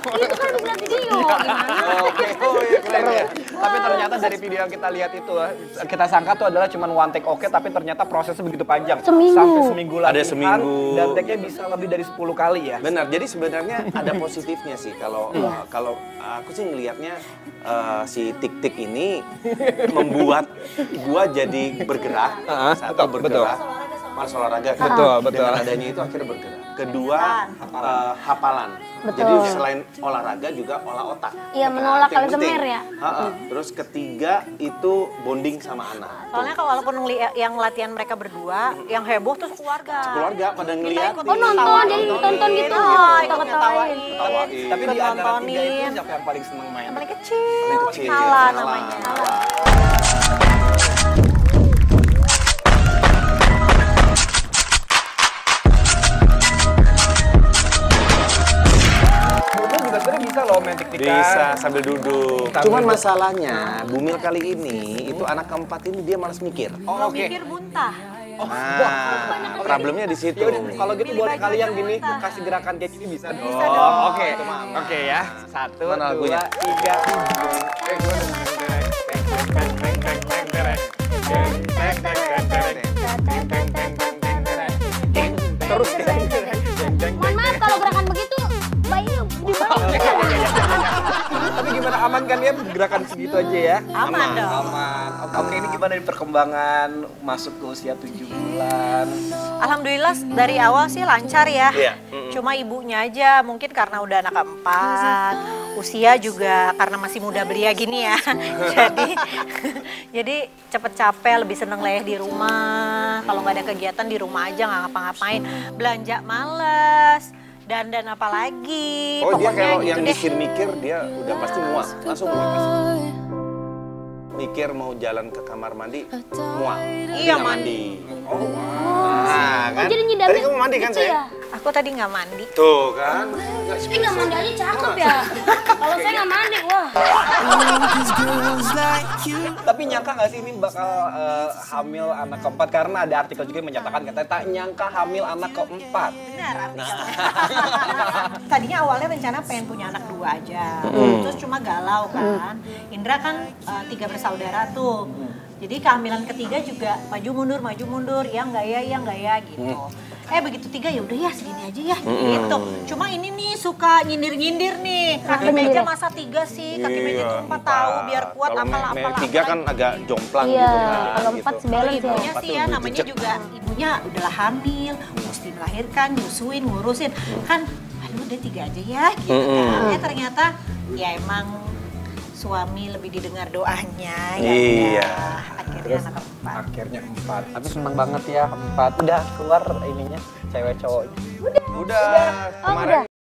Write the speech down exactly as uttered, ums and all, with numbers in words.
Itu kan bukan video, gimana? Oke, oh iya keren ya. Tapi ternyata dari video yang kita lihat itu, kita sangka tuh adalah cuma one take oke, tapi ternyata prosesnya begitu panjang. Seminggu. Sampai seminggu latihan. Ada seminggu. Dan take-nya bisa lebih dari sepuluh kali ya. Benar, jadi sebenarnya ada positifnya sih kalau uh, kalau aku sih ngelihatnya uh, si tik-tik ini membuat gua jadi bergerak, Uh-huh, satu betul, bergerak, malas olahraga kan? Betul, betul. Dengan adanya itu akhirnya bergerak. Kedua, uh, hafalan. Betul. Jadi selain olahraga juga olah otak. Iya, Nah, menolak itu yang Alzheimer penting. ya. Ha-ha. Terus ketiga itu bonding sama anak. Soalnya kalau walaupun ngeli- yang latihan mereka berdua, yang heboh tuh keluarga. Keluarga pada ngeliatin. Oh nonton, jadi tonton gitu. Oh, ikut Ketawa-ketawain. ngetawain. Ketawain. Tapi di antara tiga itu Nontonin. siapa yang paling seneng main? Yang paling kecil, Paling kecil, Nala Nala. namanya. Bumil juga sebenarnya bisa loh main tik-tikan. Bisa sambil duduk. Sambil Cuman duduk. masalahnya Bumil kali ini itu anak keempat ini dia malas mikir. Oh, Kalau oke. mikir muntah. Nah, problemnya di situ. Ya udah, kalau gitu Pilih buat baju kalian aja gini muntah. kasih gerakan kayak gini bisa dong. Bisa dong. Oke, Itu mah aman. oke ya. Satu, Mana lagunya? dua, tiga. Terus Mohon maaf kalau gerakan begitu, bayinya di bawah. Tapi gimana, aman kan ya gerakan segitu aja ya? Aman dong. Aman. Oke, ini gimana di perkembangan masuk ke usia tujuh bulan? Alhamdulillah dari awal sih lancar ya. Iya, mm-mm. Cuma ibunya aja mungkin karena udah anak keempat, usia juga karena masih muda belia gini ya. jadi jadi cepet capek, lebih seneng leleh di rumah. Kalau nggak ada kegiatan di rumah aja nggak ngapa-ngapain. Belanja males. Dandan apa lagi. Oh dia Pokoknya kalau gitu yang deh. mikir-mikir dia udah pasti muak, langsung muak. Mikir mau jalan ke kamar mandi, muak. Dia Iya, nggak mandi. Oh, nah, kan? Oh, jadi nyidamnya Tadi kamu mandi kan gitu saya? ya? Aku tadi nggak mandi. Tuh kan. Eh nggak mandi aja cakep ya. Kalau saya nggak mandi, wah. Tapi nyangka nggak sih ini bakal eh, hamil anak keempat? Karena ada artikel juga yang menyatakan katanya tak nyangka hamil anak keempat. Benar artikelnya. Tadinya awalnya rencana pengen punya anak dua aja. Hmm. Terus cuma galau kan. Indra kan eh, tiga bersaudara tuh. Jadi kehamilan ketiga juga maju mundur, maju mundur, ya enggak ya, ya enggak ya gitu. Eh begitu tiga ya udah ya segini aja ya gitu. Cuma ini nih suka nyindir-nyindir nih. Kaki Kenapa meja nyindir? masa tiga sih, kaki Iya, meja tuh empat tahu biar kuat Kalau apal me- apal me- tiga kan agak jomplang Iya, gitu kan. kalau gitu. empat sebalance ya. Ibunya Empat sih tuh ya lebih namanya jejak. juga ibunya udahlah hamil, mesti melahirkan, nyusuin, ngurusin. Kan aduh udah tiga aja ya gitu kan. Eh ternyata ya emang suami lebih didengar doanya ya Iya. udah akhirnya Terus anak keempat. akhirnya empat. Tapi seneng banget ya empat. Udah keluar ininya cewek cowoknya. Udah, Oh, kemarin udah.